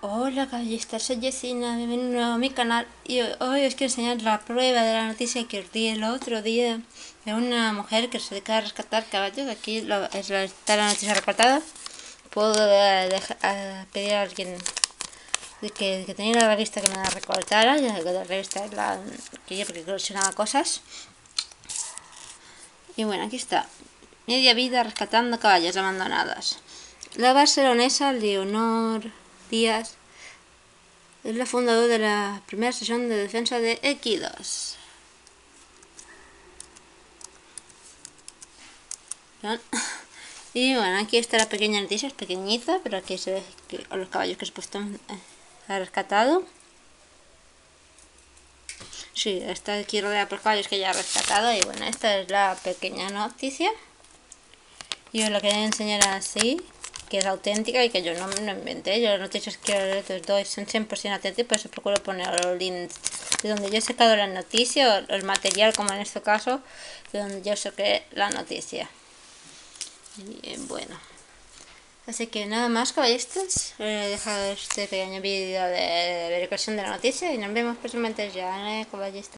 Hola caballistas, soy Jessina, bienvenido a mi canal y hoy os quiero enseñar la prueba de la noticia que os di el otro día de una mujer que se dedica a rescatar caballos. Aquí está la noticia recortada. Puedo pedir a alguien que tenía la revista que me la recortara, ya que la revista es la que yo coleccionaba cosas. Y bueno, aquí está. Media vida rescatando caballos abandonados. La barcelonesa Leonor Díaz es la fundadora de la primera sesión de defensa de equidos. Y bueno, aquí está la pequeña noticia, es pequeñita, pero aquí se ve los caballos que ha rescatado. Sí, está aquí rodeada por caballos que ya ha rescatado. Y bueno, esta es la pequeña noticia. Y os la quería enseñar así, que es auténtica y que yo no me lo inventé. Yo las noticias que os doy son 100% auténticas, y por eso procuro poner los links de donde yo he sacado la noticia, o el material, como en este caso, de donde yo saqué la noticia. Y bueno, así que nada más, caballistas. He dejado este pequeño vídeo de verificación de la noticia y nos vemos próximamente ya, caballistas.